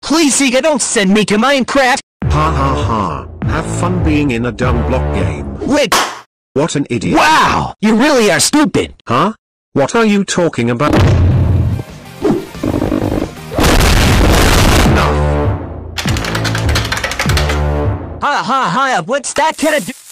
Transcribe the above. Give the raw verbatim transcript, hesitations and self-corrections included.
Please, Sega, don't send me to Minecraft! Ha ha ha. Have fun being in a dumb block game. Wait! What an idiot. Wow! You really are stupid! Huh? What are you talking about? No. Ha ha ha! What's that gonna do?